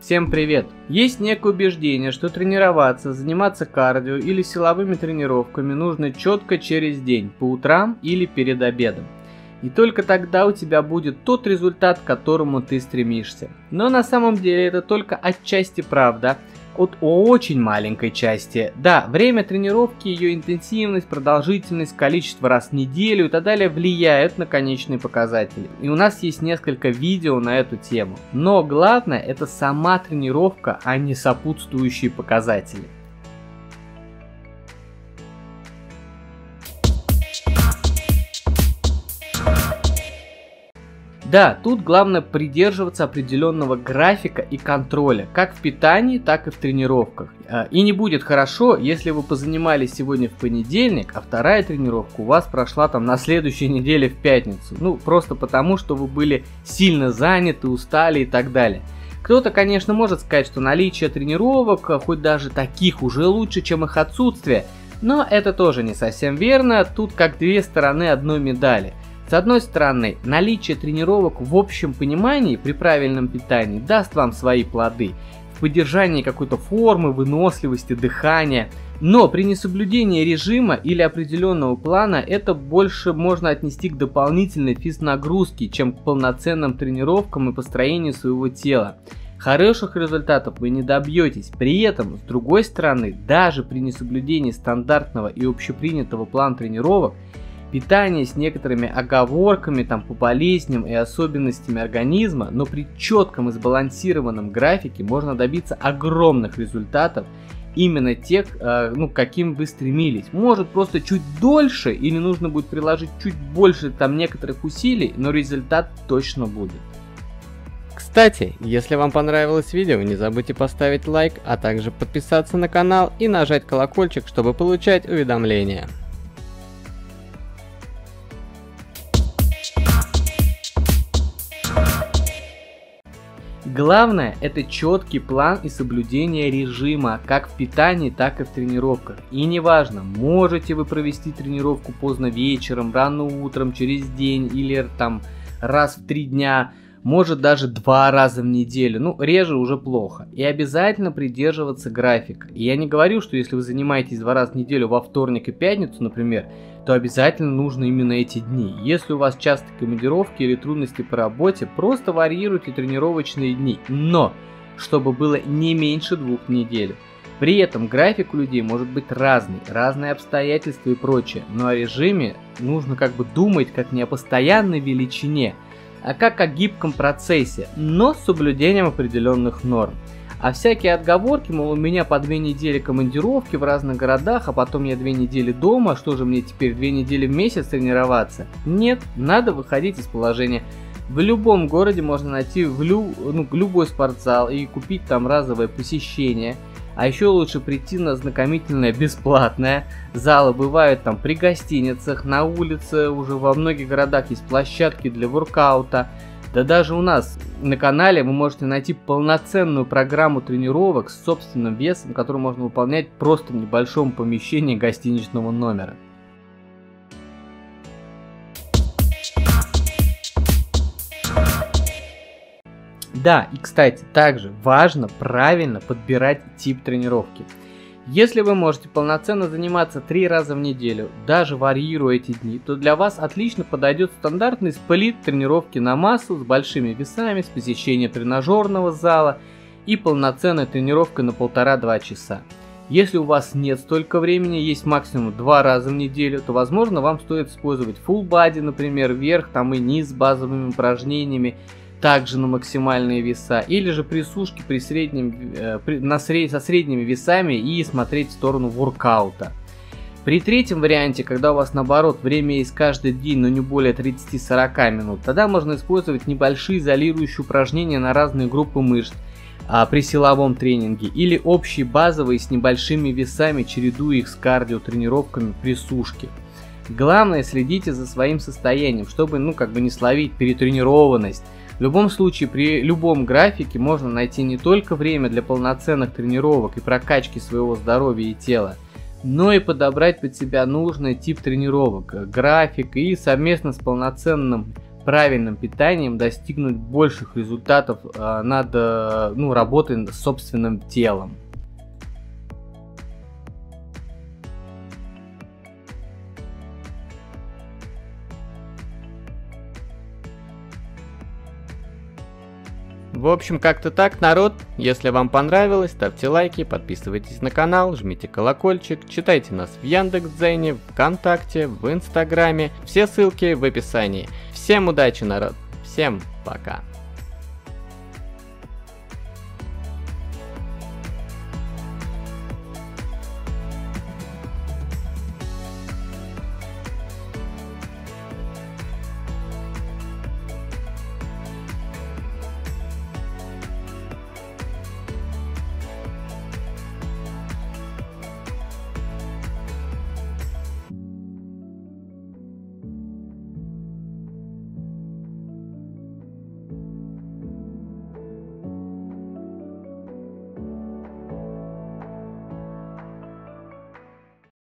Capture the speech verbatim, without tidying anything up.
Всем привет! Есть некое убеждение, что тренироваться, заниматься кардио или силовыми тренировками нужно четко через день, по утрам или перед обедом. И только тогда у тебя будет тот результат, к которому ты стремишься. Но на самом деле это только отчасти правда, от очень маленькой части. Да, время тренировки, ее интенсивность, продолжительность, количество раз в неделю и так далее влияют на конечные показатели. И у нас есть несколько видео на эту тему. Но главное это сама тренировка, а не сопутствующие показатели. Да, тут главное придерживаться определенного графика и контроля, как в питании, так и в тренировках. И не будет хорошо, если вы позанимались сегодня в понедельник, а вторая тренировка у вас прошла там на следующей неделе в пятницу. Ну, просто потому, что вы были сильно заняты, устали и так далее. Кто-то, конечно, может сказать, что наличие тренировок, хоть даже таких, уже лучше, чем их отсутствие. Но это тоже не совсем верно, тут как две стороны одной медали. С одной стороны, наличие тренировок в общем понимании при правильном питании даст вам свои плоды в поддержании какой-то формы, выносливости, дыхания. Но при несоблюдении режима или определенного плана это больше можно отнести к дополнительной физнагрузке, чем к полноценным тренировкам и построению своего тела. Хороших результатов вы не добьетесь. При этом, с другой стороны, даже при несоблюдении стандартного и общепринятого плана тренировок, питание с некоторыми оговорками там, по болезням и особенностями организма, но при четком и сбалансированном графике можно добиться огромных результатов, именно тех, э, ну, каким вы стремились. Может просто чуть дольше или нужно будет приложить чуть больше там некоторых усилий, но результат точно будет. Кстати, если вам понравилось видео, не забудьте поставить лайк, а также подписаться на канал и нажать колокольчик, чтобы получать уведомления. Главное это четкий план и соблюдение режима, как в питании, так и в тренировках. И неважно, можете вы провести тренировку поздно вечером, рано утром, через день или там раз в три дня, может даже два раза в неделю, ну реже уже плохо. И обязательно придерживаться графика. И я не говорю, что если вы занимаетесь два раза в неделю во вторник и пятницу, например, то обязательно нужно именно эти дни. Если у вас частые командировки или трудности по работе, просто варьируйте тренировочные дни, но чтобы было не меньше двух в неделю. При этом график у людей может быть разный, разные обстоятельства и прочее, но о режиме нужно как бы думать как не о постоянной величине, а как о гибком процессе, но с соблюдением определенных норм. А всякие отговорки, мол, у меня по две недели командировки в разных городах, а потом я две недели дома, что же мне теперь две недели в месяц тренироваться? Нет, надо выходить из положения. В любом городе можно найти в лю, ну, любой спортзал и купить там разовое посещение. А еще лучше прийти на ознакомительное бесплатное. Залы бывают там при гостиницах, на улице, уже во многих городах есть площадки для воркаута. Да даже у нас на канале вы можете найти полноценную программу тренировок с собственным весом, которую можно выполнять просто в небольшом помещении гостиничного номера. Да, и кстати, также важно правильно подбирать тип тренировки. Если вы можете полноценно заниматься три раза в неделю, даже варьируя эти дни, то для вас отлично подойдет стандартный сплит тренировки на массу с большими весами, с посещением тренажерного зала и полноценной тренировкой на полтора-два часа. Если у вас нет столько времени, есть максимум два раза в неделю, то возможно вам стоит использовать full body, например, верх там и низ с базовыми упражнениями, также на максимальные веса, или же присушки при среднем, э, при, на сред, со средними весами и смотреть в сторону воркаута. При третьем варианте, когда у вас наоборот время есть каждый день, но не более тридцати-сорока минут, тогда можно использовать небольшие изолирующие упражнения на разные группы мышц а, при силовом тренинге, или общие базовые с небольшими весами, чередуя их с кардио тренировками при сушке. Главное, следите за своим состоянием, чтобы ну как бы не словить перетренированность. В любом случае, при любом графике можно найти не только время для полноценных тренировок и прокачки своего здоровья и тела, но и подобрать под себя нужный тип тренировок, график и совместно с полноценным правильным питанием достигнуть больших результатов э, над э, ну, работой с собственным телом. В общем, как-то так, народ. Если вам понравилось, ставьте лайки, подписывайтесь на канал, жмите колокольчик, читайте нас в Яндекс.Дзене, ВКонтакте, в Инстаграме. Все ссылки в описании. Всем удачи, народ. Всем пока.